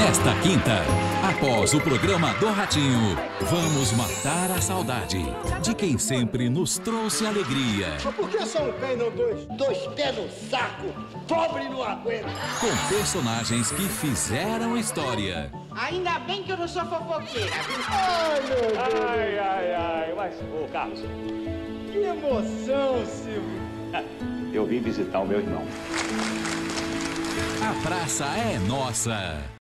Nesta quinta, após o programa do Ratinho, vamos matar a saudade de quem sempre nos trouxe alegria. Mas por que só um pé e não dois? Dois pés no saco, pobre não aguenta. Com personagens que fizeram história. Ainda bem que eu não sou fofoqueira, viu? Ai, meu Deus. Ai, mas, ô Carlos, Que emoção, Silvio. eu vim visitar o meu irmão. A praça é nossa.